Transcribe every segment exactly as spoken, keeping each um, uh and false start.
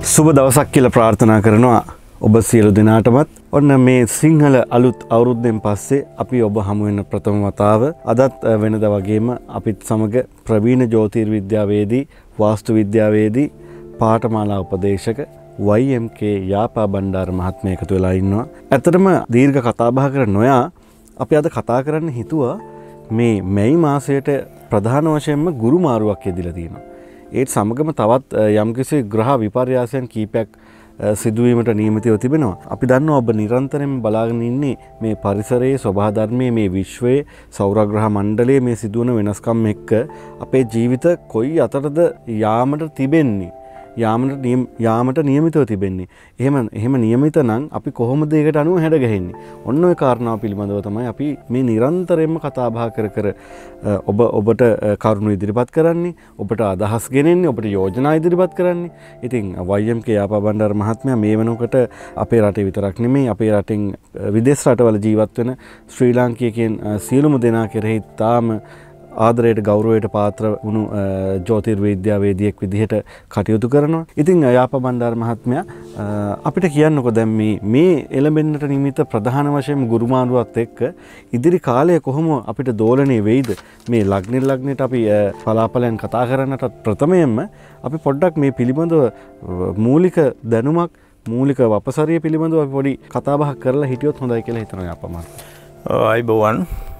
සුබ දවසක් කියලා ප්‍රාර්ථනා කරනවා ඔබ සියලු දෙනාටමත්. ඔන්න මේ සිංහල අලුත් අවුරුද්දෙන් පස්සේ අපි ඔබ හමු වෙන ප්‍රථම වතාව. අදත් වෙනදා වගේම අපිත් සමග ප්‍රවීණ ජ්‍යොතිර්විද්‍යාවේදී, වාස්තු විද්‍යාවේදී, පාඨමාලා උපදේශක වයි එම් කේ යාපා බණ්ඩාර මහත්මයා එකතු වෙලා ඉන්නවා. ඇත්තටම දීර්ඝ කතා බහ කර නොයා අපි අද කතා කරන්න හිතුවා මේ මැයි මාසයට ප්‍රධාන වශයෙන්ම ගුරු මාරුවක් යෙදিলা තියෙනවා. ඒත් සමගම තවත් යම්කිසි ග්‍රහ විපර්යාසයන් කීපයක් සිදුවීමට නියමිතව තිබෙනවා. අපි දන්නවා ඔබ නිරන්තරයෙන් බලාගෙන ඉන්නේ මේ පරිසරයේ ස්වභාව ධර්මයේ, මේ විශ්වයේ සෞරග්‍රහ මණ්ඩලයේ මේ සිදුවන වෙනස්කම් එක්ක අපේ ජීවිත කොයි අතරද යාමට තිබෙන්නේ, යාමට යාමට නියමිතව තිබෙන්නේ. එහෙම එහෙම නියමිත නම් අපි කොහොමද ඒකට අනුව හැඩ ගැහෙන්නේ? ඔන්න ඔය කාරණාව පිළිබඳව තමයි අපි මේ නිරන්තරයෙන්ම කතා බහ කර කර ඔබ ඔබට කරුණු ඉදිරිපත් කරන්නේ, ඔබට අදහස් ගෙනෙන්නේ, ඔබට යෝජනා ඉදිරිපත් කරන්නේ. ඉතින් වයි එම් කේ යාපා බණ්ඩාර මහත්මයා මේ වෙනකොට අපේ රටේ විතරක් නෙමෙයි, අපේ රටෙන් විදේශ රටවල ජීවත් වෙන ශ්‍රී ලාංකිකයන් සියලුම දෙනා කෙරෙහි තාම ආදරයට ගෞරවයට පාත්‍ර වුණු ජ්‍යොතිර්විද්‍යාවේදියෙක් විදිහට කටයුතු කරනවා. ඉතින් යාපා බණ්ඩාර මහත්මයා අපිට කියන්නකෝ දැන් මේ මේ එළඹෙන්නට නිමිත්ත ප්‍රධාන වශයෙන් ගුරුමාරුවත් එක්ක ඉදිරි කාලය කොහොම අපිට දෝලණය වෙයිද? මේ ලග්නෙ ලග්නෙට අපි පලාපලයන් කතා කරන්නට ප්‍රථමයෙන්ම අපි පොඩ්ඩක් මේ පිළිබඳව මූලික දැනුමක්, මූලික වපසරිය පිළිබඳව අපි පොඩි කතා බහක් කරලා හිටියොත් හොඳයි කියලා හිතනවා යාපා මහත්මයා. අයි බෝවන්.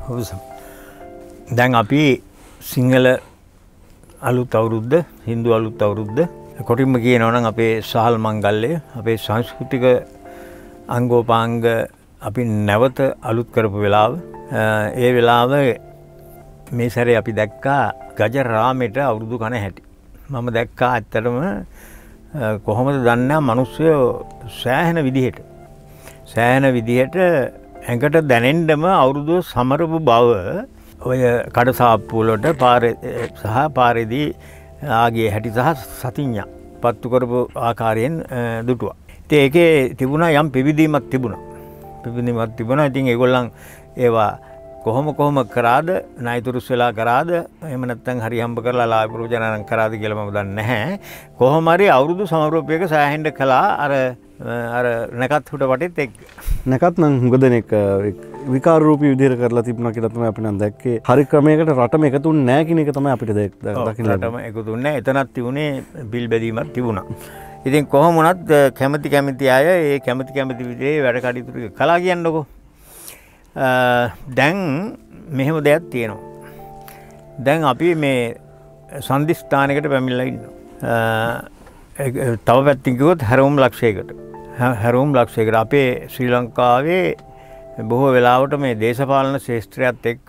දැන් අපි සිංහල අලුත් අවුරුද්ද, හින්දු අලුත් අවුරුද්ද කොටින්ම කියනවා නම් අපේ සහල් මංගල්‍යය, අපේ සංස්කෘතික අංගෝපාංග අපි නැවත අලුත් කරපු වෙලාව. ඒ වෙලාව මේ සැරේ අපි දැක්කා ගජරාමෙට අවුරුදු කන හැටි. මම දැක්කා ඇත්තටම කොහොමද දන්නා මිනිස්සු සෑහෙන විදිහට සෑහෙන විදිහට ඇඟට දැනෙන්නම අවුරුදු සමරපු බව ඔය කඩසාප්පු වලට පාරේ සහ පාරේදී ආගේ හැටි සහ සතිඤ්ඤා පත්තු කරපු ආකාරයෙන් දුටුවා. ඉතින් ඒකේ තිබුණා යම් පිවිදීමක් තිබුණා. පිවිදීමක් තිබුණා. ඉතින් ඒගොල්ලන් ඒවා කොහොම කොහොම කරාද, ණයතුරුස් වෙලා කරාද, එහෙම නැත්නම් හරි හම්බ කරලා ලාභ ප්‍රයෝජනනම් කරාද කියලා මම දන්නේ නැහැ. කොහොම හරි අවුරුදු සමරූපයක සෑහෙන්න කළා අර අර නැකත් හුට වටෙත් එක්ක. නැකත් නම් හුඟ දෙනෙක් විකාර රූපී විදිහට කරලා තිබුණා කියලා තමයි අපි නම් දැක්කේ. හරි ක්‍රමයකට රටම එකතුුනේ නැහැ කියන එක තමයි අපිට දකින්න රටම එකතුුනේ නැහැ. එතනක් තිබුණේ බිල් බැදීමක් තිබුණා. ඉතින් කොහොම වුණත් කැමැති කැමැති අය ඒ කැමැති කැමැති විදිහේ වැඩ කටයුතු කළා කියන්නකෝ. දැන් මෙහෙම දෙයක් තියෙනවා. දැන් අපි මේ සන්ධිස්ථානයකට පැමිණලා ඉන්නවා. තව පැත්තකින් කිව්වොත් හැරවුම් ලක්ෂයකට. හැරවුම් ලක්ෂයකට අපේ ශ්‍රී ලංකාවේ බොහෝ වෙලාවට මේ දේශපාලන ශාස්ත්‍රයත් එක්ක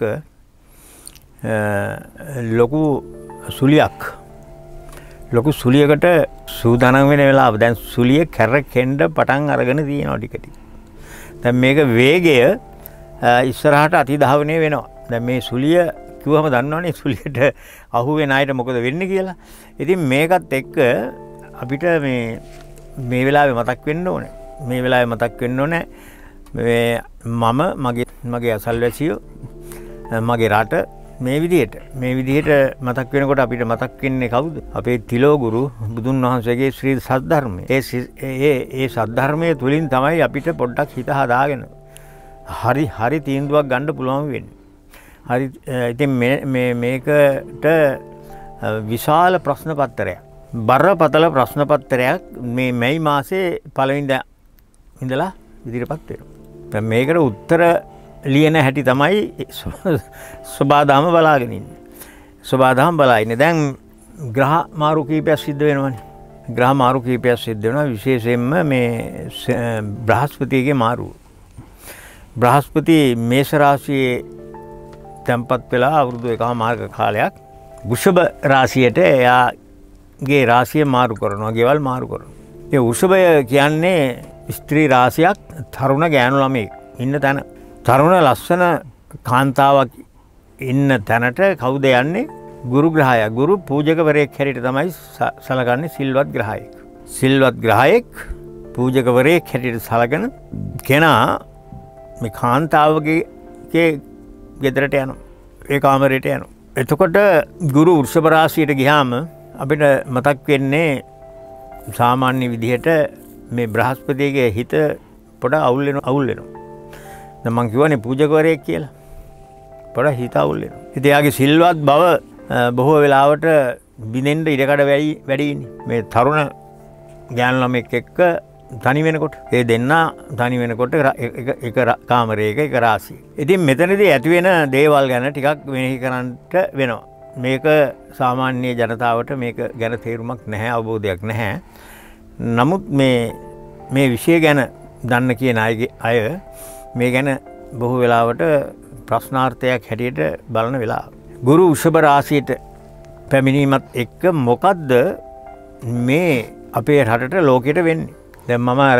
ලොකු සුලියක් ලොකු සුලියකට සූදානම් වෙන වෙලාව. දැන් සුලිය කැරකෙන්න පටන් අරගෙන තියෙනවා ටික ටික. දැන් මේක වේගය ඉස්සරහට අතිධාවනය වෙනවා. දැන් මේ සුලිය කිව්වම දන්නවනේ සුලියට අහු වෙන අයට මොකද වෙන්නේ කියලා. ඉතින් මේකත් එක්ක අපිට මේ මේ වෙලාවේ මතක් වෙන්න ඕනේ. මේ වෙලාවේ මතක් වෙන්න ඕනේ මේ මම මගේ මගේ අසල්වැසියෝ මගේ රට මේ විදිහට මේ විදිහට මතක් වෙනකොට අපිට මතක් වෙන්නේ කවුද? අපේ තිලෝ ගුරු බුදුන් වහන්සේගේ ශ්‍රී සද්ධර්මය. ඒ ඒ ඒ සද්ධර්මයේ තුලින් තමයි අපිට පොඩ්ඩක් හිත හදාගෙන හරි හරි තීන්දුවක් ගන්න පුළුවන් වෙන්නේ. හරි ඉතින් මේ මේ මේකට විශාල ප්‍රශ්න පත්‍රයක්, බරපතල ප්‍රශ්න පත්‍රයක් මේ මැයි මාසේ පළවෙනිදා ඉඳලා ඉදිරිපත් වෙනවා. දැන් මේකට උත්තර ලියන හැටි තමයි සබාදාම බලාගෙන ඉන්නේ. සබාදාම බලා ඉන්නේ. දැන් ග්‍රහ මාරු කීපයක් සිද්ධ වෙනවනේ. ග්‍රහ මාරු කීපයක් සිද්ධ වෙනවා. විශේෂයෙන්ම මේ බ්‍රහස්පතිගේ මාරුව. බ්‍රහස්පති මේෂ රාශියේ තැන්පත් වෙලා අවුරුදු එකමාරක කාලයක් වෘෂභ රාශියට එයාගේ රාශිය මාරු කරනවා, ගෙවල් මාරු කරනවා. ඒ වෘෂභය කියන්නේ ස්ත්‍රී රාශියක්, තරුණ ගෑනු ළමෙක් ඉන්න තැන. තරුණ ලස්සන කාන්තාවක් ඉන්න තැනට කවුද යන්නේ? ගුරු ග්‍රහය. ගුරු පූජකවරයෙක් හැටියට තමයි සලකන්නේ, සිල්වත් ග්‍රහයෙක්. සිල්වත් ග්‍රහයෙක් පූජකවරයෙක් හැටියට සලකන කෙනා මේ කාන්තාවගේ ගෙදරට යනවා. ඒ කාමරයට යනවා. එතකොට ගුරු වෘෂභ රාශියට ගියාම අපිට මතක් වෙන්නේ සාමාන්‍ය විදිහට මේ බ්‍රහස්පතිගේ හිත පොඩ අවුල් වෙනවා අවුල් වෙනවා. දැන් මං කියවනේ පූජකවරයෙක් කියලා. පොඩ හිත අවුල් වෙනවා. ඉතින් එයාගේ සිල්වත් බව බොහෝ වෙලාවට බිනෙන්න ඉඩකඩ වැඩි වැඩි ඉන්නේ. මේ තරුණ ඥාන ළමෙක් එක්ක තනි වෙනකොට ඒ දෙන්නා තනි වෙනකොට එක එක කාමරයක එක රාශිය. ඉතින් මෙතනදී ඇති වෙන දේවල් ගැන ටිකක් මෙනෙහි කරන්නට වෙනවා. මේක සාමාන්‍ය ජනතාවට මේක ගැන තේරුමක් නැහැ, අවබෝධයක් නැහැ. නමුත් මේ මේ විෂය ගැන දන්න කියන අයගේ අය මේ ගැන බොහෝ වෙලාවට ප්‍රශ්නාර්ථයක් හැටියට බලන වෙලාව. ගුරු වෘෂභ රාශියට පැමිණීමත් එක්ක මොකද්ද මේ අපේ රටට ලෝකෙට වෙන්නේ? දැන් මම අර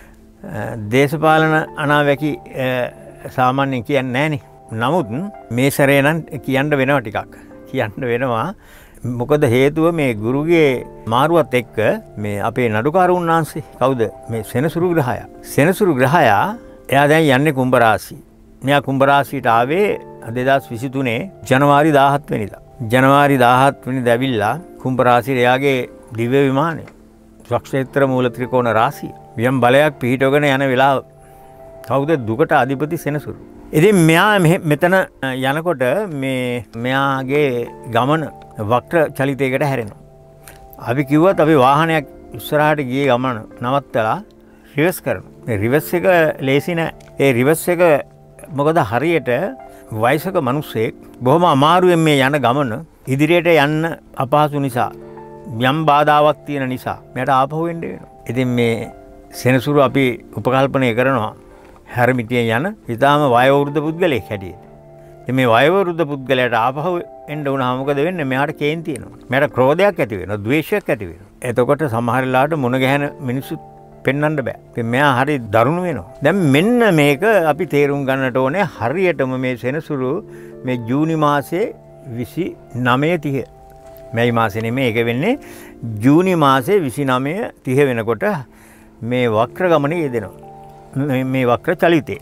දේශපාලන අනාවැකි සාමාන්‍යයෙන් කියන්නේ නැහනේ. නමුත් මේ සැරේ නම් කියන්න වෙනවා ටිකක්. කියන්න වෙනවා. මොකද හේතුව මේ ගුරුගේ මාරුවත් එක්ක මේ අපේ නඩුකාරුන් වහන්සේ කවුද? මේ සෙනසුරු ග්‍රහයා. සෙනසුරු ග්‍රහයා එයා දැන් යන්නේ කුම්භ රාශිය. මෙයා කුම්භ රාශියට ආවේ දෙදහස් විසිතුනේ ජනවාරි දාහත් වෙනිදා. ජනවාරි දාහත් වෙනිදා ඇවිල්ලා කුම්භ රාශියේ එයාගේ දිව්‍ය විමානය ස්වක්ෂේත්‍ර මූල ත්‍රිකෝණ රාශිය වියම් බලයක් පිහිටවගෙන යන වෙලාව. කවුද? දුකට අධිපති සෙනසුරු. ඉතින් මෙයා මෙතන යනකොට මේ මෙයාගේ ගමන වක්‍ර චලිතයකට හැරෙනවා. අපි කිව්වත් අපි වාහනයක් ඉස්සරහට ගියේ ගමන නවත්තලා රිවර්ස් කරනවා. මේ රිවර්ස් එක ලේසි නෑ. ඒ රිවර්ස් එක මොකද හරියට වයසක මිනිස්සෙක් බොහොම අමාරුවෙන් මේ යන ගමන ඉදිරියට යන්න අපහසු නිසා යම් බාධාවක් තියෙන නිසා මෙයාට ආපහු වෙන්න වෙනවා. ඉතින් මේ සෙනසුරු අපි උපකල්පනය කරනවා හැරමිටියෙන් යන ඊටාම වයෝවෘද්ධ පුද්ගලයෙක් හැටියට. ඉතින් මේ වයෝවෘද්ධ පුද්ගලයාට ආපහු එන්න වුණාම මොකද වෙන්නේ? මෙයාට කේන් තියෙනවා. මෙයාට ක්‍රෝධයක් ඇති වෙනවා, ද්වේෂයක් ඇති වෙනවා. එතකොට සමහර වෙලාවට මුණ ගැහෙන මිනිස්සු පෙන්වන්න බෑ. ඉතින් මෙයා හරි දරුණු වෙනවා. දැන් මෙන්න මේක අපි තේරුම් ගන්නට ඕනේ. හරියටම මේ සෙනසුරු මේ ජූනි මාසේ විසිනවය තිහ. මේ මාසේ නෙමෙයි, ඒක වෙන්නේ ජූනි මාසේ විසිනවය තිහ වෙනකොට මේ වක්‍ර ගමනේ යෙදෙනවා. මේ වක්‍ර චලිතේ.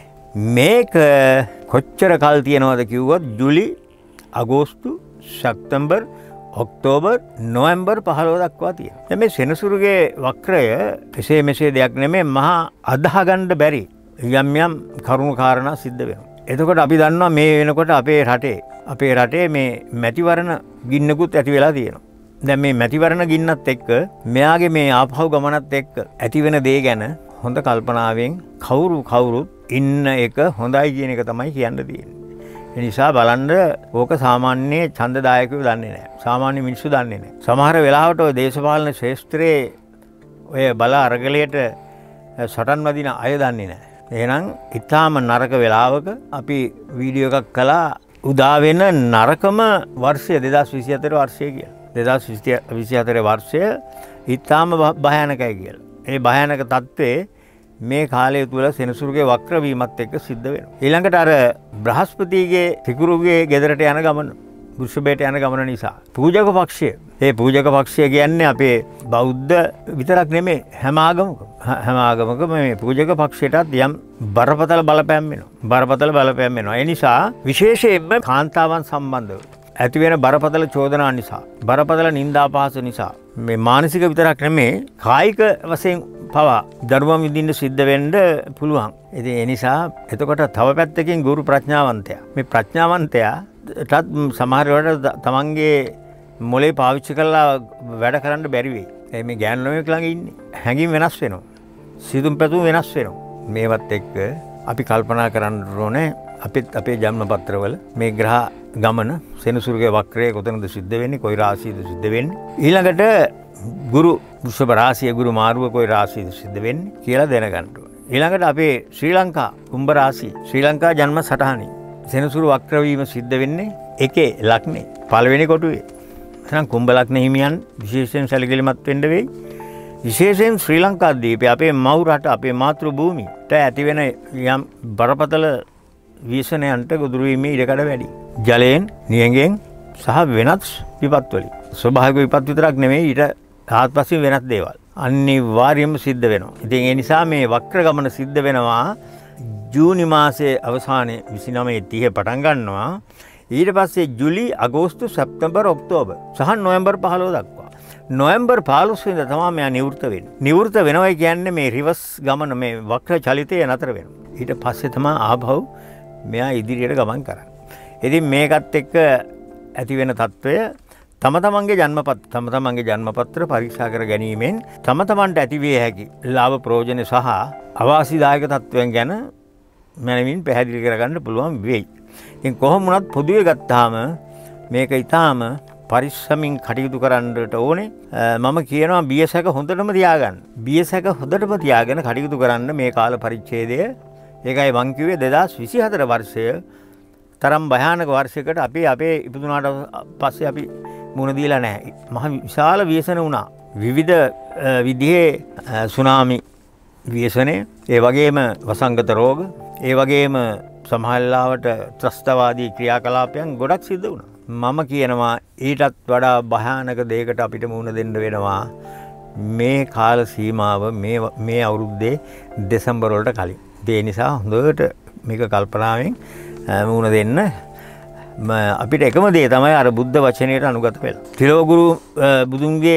මේක කොච්චර කල් තියෙනවද කිව්වොත් ජූලි, අගෝස්තු, සැප්තැම්බර්, ඔක්තෝබර්, නොවැම්බර් පහළොව දක්වා තියෙනවා. දැන් මේ සෙනසුරුගේ වක්‍රය එසේ මෙසේ දෙයක් නෙමෙයි, මහා අදාහගන්න බැරි යම් යම් කරුණු කාරණා සිද්ධ වෙනවා. එතකොට අපි දන්නවා මේ වෙනකොට අපේ රටේ අපේ රටේ මේ මැතිවරණ ගින්නකුත් ඇති වෙලා තියෙනවා. දැන් මේ මැතිවරණ ගින්නත් එක්ක මෙයාගේ මේ ආපහු ගමනත් එක්ක ඇති වෙන දේ ගැන හොඳ කල්පනාවෙන් කවුරු කවුරුත් ඉන්න එක හොඳයි කියන එක තමයි කියන්න තියෙන්නේ. ඒ නිසා බලන්න ඕක සාමාන්‍ය ඡන්දදායකයෝ දන්නේ නැහැ. සාමාන්‍ය මිනිස්සු දන්නේ නැහැ. සමහර වෙලාවට ඔය දේශපාලන ශාස්ත්‍රයේ ඔය බල අරගලයට සටන් වදින අය දන්නේ නැහැ. එහෙනම් ඊටාම නරක වෙලාවක අපි වීඩියෝ එකක් කළා උදා වෙන නරකම වර්ෂය දෙදහස් විසිහතර වර්ෂය කියලා. දෙදහස් විසිහතර වර්ෂය ඊටාම භයානකයි කියලා. ඒ භයානක තත්ත්වයේ මේ කාලය තුල සෙනසුරුගේ වක්‍ර වීමත් එක්ක සිද්ධ වෙනවා. ඊළඟට අර බ්‍රහස්පතිගේ තිකුරුගේ ගෙදරට යන ගමන, වෘෂභයට යන ගමන නිසා පූජක පක්ෂය. ඒ පූජක පක්ෂය කියන්නේ අපේ බෞද්ධ විතරක් නෙමෙයි, හැම ආගමකම හැම ආගමකම මේ පූජක පක්ෂයටත් යම් බරපතල බලපෑම් වෙනවා. බරපතල බලපෑම් වෙනවා. ඒ නිසා විශේෂයෙන්ම කාන්තාවන් සම්බන්ධව ඇති වෙන බරපතල චෝදනා නිසා, බරපතල නින්දා අපහාස නිසා මේ මානසික විතරක් නෙමෙයි කායික වශයෙන් පවා දරුවම් විඳින්න සිද්ධ වෙන්න පුළුවන්. ඉතින් ඒ නිසා එතකොට තව පැත්තකින් ගුරු ප්‍රඥාවන්තයා මේ ප්‍රඥාවන්තයාටත් සමහර වෙලාවට තමන්ගේ මොලේ පාවිච්චි කරලා වැඩ කරන්න බැරි වෙයි. ඒ මේ ගෑනු ළමයෙක් ළඟ ඉන්නේ. හැඟීම් වෙනස් වෙනවා. සිතුම් පැතුම් වෙනස් වෙනවා. මේවත් එක්ක අපි කල්පනා කරන්න ඕනේ අපිත් අපේ ජන්ම පත්‍රවල මේ ග්‍රහ ගමන සෙනසුරුගේ වක්‍රය කොතනද සිද්ධ වෙන්නේ, කොයි රාශියද සිද්ධ වෙන්නේ, ඊළඟට ගුරු වෘෂභ රාශිය ගුරු මාරුව කොයි රාශියද සිද්ධ වෙන්නේ කියලා දැනගන්න ඕනේ. ඊළඟට අපේ ශ්‍රී ලංකා කුම්භ රාශිය, ශ්‍රී ලංකා ජන්ම සටහනේ සෙනසුරු වක්‍ර වීම සිද්ධ වෙන්නේ එකේ ලග්නේ පළවෙනි කොටුවේ. එහෙනම් කුම්භ ලග්න හිමියන් විශේෂයෙන් සැලකිලිමත් වෙන්න වෙයි. විශේෂයෙන් ශ්‍රී ලංකා දීපේ අපේ මව් රට, අපේ මාතෘ භූමියට ඇති වෙන යම් බරපතල ව්‍යසනයන්ට ගොදුරු වීමේ ඉඩකඩ වැඩි. ජලයෙන්, නියඟෙන් සහ වෙනත් විපත් වලින්. ස්වභාවික විපත් විතරක් නෙමෙයි, ඊට ආත්පසින් වෙනත් දේවල් අනිවාර්යයෙන්ම සිද්ධ වෙනවා. ඉතින් ඒ නිසා මේ වක්‍ර ගමන සිද්ධ වෙනවා ජූනි මාසයේ අවසානයේ විසිනවය තිහ පටන් ගන්නවා. ඊට පස්සේ ජූලි, අගෝස්තු, සැප්තැම්බර්, ඔක්තෝබර් සහ නොවැම්බර් පහළොව දක්වා. නොවැම්බර් පහළොස් වෙනිදා තමයි මෙයා නිවෘත්ත වෙන්නේ. නිවෘත්ත වෙනවයි කියන්නේ මේ රිවර්ස් ගමන මේ වක්‍ර චලිතය නතර වෙනවා. ඊට පස්සේ තමයි ආපහු මෙයා ඉදිරියට ගමන් කරන්නේ. ඉතින් මේකත් එක්ක ඇති වෙන తত্ত্বය තම තමන්ගේ ජන්මපත් තම තමන්ගේ ජන්මපත්‍ර පරීක්ෂා කර ගැනීමෙන් තම තමන්ට ඇතිවිය හැකි ලාභ ප්‍රයෝජන සහ අවාසිදායක තත්ත්වයන් ගැන මනමින් පැහැදිලි කරගන්න පුළුවන් වෙයි. ඉතින් කොහොම වුණත් පොදුවේ ගත්තාම මේක ඊටාම පරිස්සමින් කටයුතු කරන්නට ඕනේ. මම කියනවා බියසක හොඳටම තියාගන්න. බියසක හොඳටම තියාගෙන කටයුතු කරන්න මේ කාල පරිච්ඡේදය. ඒකයි මං කිව්වේ දෙදාස් විසිහතර වර්ෂය තරම් භයානක වර්ෂයකට අපි අපේ ඉපදුනාට පස්සේ අපි මුණ දීලා නැහැ. මහ විශාල ව්‍යසන වුණා. විවිධ විදිහේ සුනාමි ව්‍යසනේ, ඒ වගේම වසංගත රෝග, ඒ වගේම සමහරවිට ත්‍රස්තවාදී ක්‍රියාකලාපයන් ගොඩක් සිද්ධ වුණා. මම කියනවා ඊටත් වඩා භයානක දෙයකට අපිට මුහුණ දෙන්න වෙනවා මේ කාල සීමාව මේ මේ අවුරුද්දේ දෙසැම්බර් වලට කලින්. ඒ නිසා හොඳට මේක කල්පනාවෙන් මුහුණ දෙන්න. අපිට එකම දේ තමයි අර බුද්ධ වචනයට අනුගත වෙලා. තිලෝගුරු බුදුන්ගේ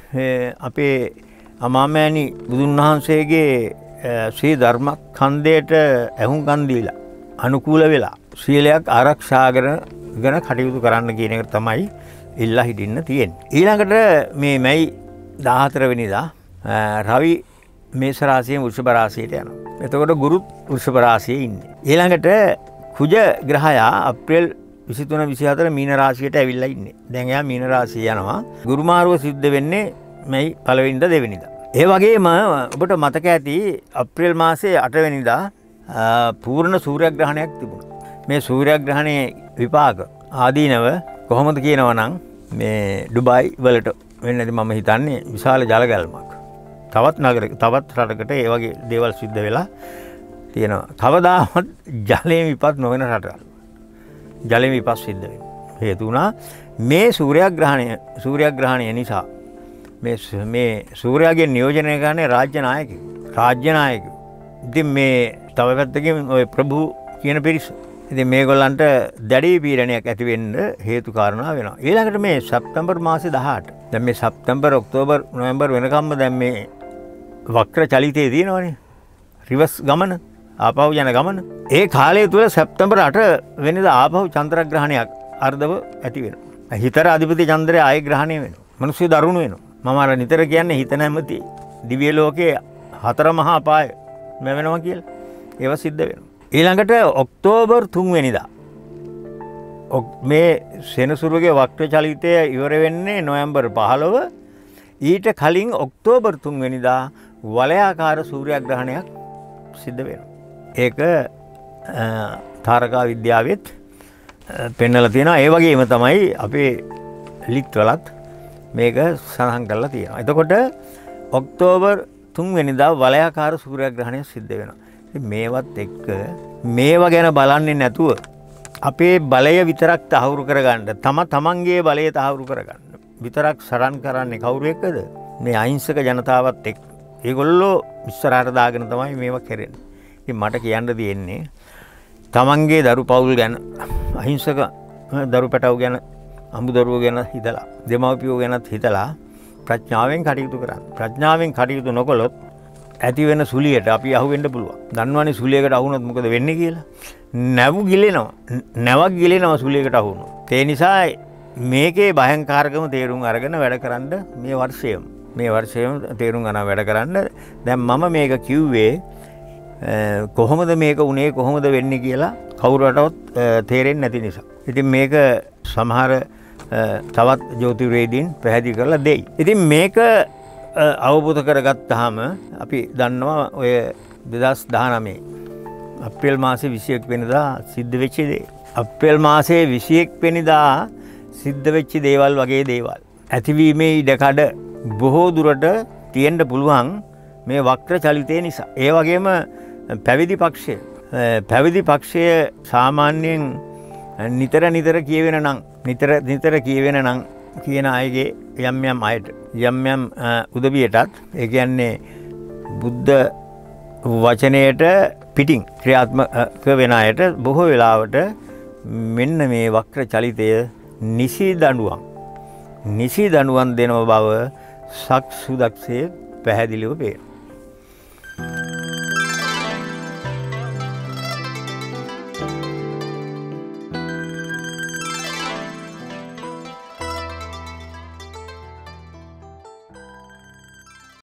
අපේ අමාමෑණි බුදුන් වහන්සේගේ ශ්‍රී ධර්මස්කන්ධයට ඇහුම්කන් දීලා අනුකූල වෙලා සීලයක් ආරක්ෂා කරගෙන කටයුතු කරන්න කියන එක තමයි ඉල්ලා හිටින්න තියෙන්නේ. ඊළඟට මේ මැයි දහහතර වෙනිදා රවි මේෂ රාශියෙන් වෘෂභ රාශියට යනවා. එතකොට ගුරුත් වෘෂභ රාශියේ ඉන්නේ. ඊළඟට කුජ ග්‍රහයා අප්‍රේල් විසිතුන විසිහතර මීන රාශියට ඇවිල්ලා ඉන්නේ. දැන් එයා මීන රාශිය යනවා. ගුරු මාරුව සිද්ධ වෙන්නේ මැයි පළවෙනිදා දෙවෙනිදා. ඒ වගේම ඔබට මතක ඇති අප්‍රේල් මාසයේ අට වෙනිදා පූර්ණ සූර්යග්‍රහණයක් තිබුණා. මේ සූර්යග්‍රහණයේ විපාක ආදීනව කොහොමද කියනවා නම් මේ ඩුබායි වලට වෙන්නදී මම හිතන්නේ විශාල ජල ගැල්මක්. තවත් නගරයක තවත් රටකට ඒ වගේ දේවල් සිද්ධ වෙලා තියෙනවා. කවදාවත් ජලයෙන් විපත් නොවන රටවල්. ජලයෙන් විපත් සිද්ධ වෙනවා. හේතු වුණා මේ සූර්යග්‍රහණය සූර්යග්‍රහණය නිසා මේ මේ සූර්යාගේ නියෝජනය කරන්නේ රාජ්‍ය නායකයෝ. රාජ්‍ය නායකයෝ. ඉතින් මේ තව පැත්තකින් ඔය ප්‍රභු කියන පිරිස. ඉතින් මේගොල්ලන්ට දැඩි පීඩනයක් ඇති වෙන්න හේතු කාරණා වෙනවා. ඊළඟට මේ සැප්තැම්බර් මාසේ දහඅට. දැන් මේ සැප්තැම්බර් ඔක්තෝබර් නොවැම්බර් වෙනකම්ම දැන් මේ වක්‍ර චලිතයේ තියෙනවනේ. රිවර්ස් ගමන, ආපහු යන ගමන. ඒ කාලය තුල සැප්තැම්බර් අට වෙනිදා ආපහු චන්ද්‍රග්‍රහණයක් අර්ධව ඇති වෙනවා. හිතර අධිපති චන්ද්‍රය ආය ග්‍රහණය වෙනවා. මිනිස්සු දරුණු වෙනවා. මම අර නිතර කියන්නේ හිත නැමැති දිව්‍ය ලෝකයේ හතර මහා අපාය මෙවෙනවා කියලා. ඒව සිද්ධ වෙනවා. ඊළඟට ඔක්තෝබර් තුන් වෙනිදා මේ සෙනසුරුගේ වක්‍ර චලිතය ඉවර වෙන්නේ නොවැම්බර් පහළොව. ඊට කලින් ඔක්තෝබර් තුන් වෙනිදා වලයාකාර සූර්යග්‍රහණයක් සිද්ධ වෙනවා. ඒක තාරකා විද්‍යාවෙත් පෙන්වලා තියෙනවා. ඒ වගේම තමයි අපේ ලිත්වලත් මේක සඳහන් කරලා තියෙනවා. එතකොට ඔක්තෝබර් තුන් වෙනිදා වලයාකාර සූර්යග්‍රහණය සිද්ධ වෙනවා. ඉතින් මේවත් එක්ක මේවා ගැන බලන්නේ නැතුව අපේ බලය විතරක් තහවුරු කරගන්න, තම තමන්ගේ බලය තහවුරු කරගන්න විතරක් සරන් කරන්නේ කවුරු එක්කද? මේ අහිංසක ජනතාවත් එක්ක. ඒගොල්ලෝ ඉස්සරහට දාගෙන තමයි මේවා කරන්නේ. ඉතින් මට කියන්න තියෙන්නේ තමන්ගේ දරු පවුල් ගැන, අහිංසක දරු පැටවු ගැන, අමුදරුවෝ ගැන හිතලා, දෙමව්පියෝ ගැනත් හිතලා ප්‍රඥාවෙන් කටයුතු කරන්න. ප්‍රඥාවෙන් කටයුතු නොකළොත් ඇති වෙන සුලියට අපි අහු වෙන්න පුළුවන්. දන්නවනේ සුලියකට අහුනොත් මොකද වෙන්නේ කියලා? නැවු ගිලෙනවා. නැවක් ගිලෙනවා සුලියකට අහු වුණොත්. ඒ නිසා මේකේ භයංකාරකම තේරුම් අරගෙන වැඩ කරන්න මේ වර්ෂයේම මේ වර්ෂයේම තේරුම් ගන්න වැඩ කරන්න. දැන් මම මේක කිව්වේ කොහොමද මේක උනේ කොහොමද වෙන්නේ කියලා කවුරුටවත් තේරෙන්නේ නැති නිසා. ඉතින් මේක සමහර තවත් ජ්‍යොතිර්වේදීන් පැහැදිලි කරලා දෙයි. ඉතින් මේක අවබෝධ කරගත්තාම අපි දන්නවා ඔය දෙදහස් දහනවය අප්‍රේල් මාසේ විසිඑක වෙනිදා සිද්ධ වෙච්ච දේ. අප්‍රේල් මාසේ විසිඑක වෙනිදා සිද්ධ වෙච්ච දේවල් වගේ දේවල් ඇතිවීමේ ඉඩකඩ බොහෝ දුරට තියෙන්න පුළුවන් මේ වක්‍ර චලිතය නිසා. ඒ වගේම පැවිදි පක්ෂය පැවිදි පක්ෂය සාමාන්‍යයෙන් නිතර නිතර කියවෙන නම් නිතර නිතර කියවෙන නම් කියන අයගේ යම් යම් අයට යම් යම් උදවියටත් ඒ කියන්නේ බුද්ධ වචනයට පිටින් ක්‍රියාත්මක වෙන අයට බොහෝ වෙලාවට මෙන්න මේ වක්‍ර චලිතය නිසි දඬුවම් නිසි දඬුවම් දෙනව බව සක් සුදක්සේ පැහැදිලිව පේනවා.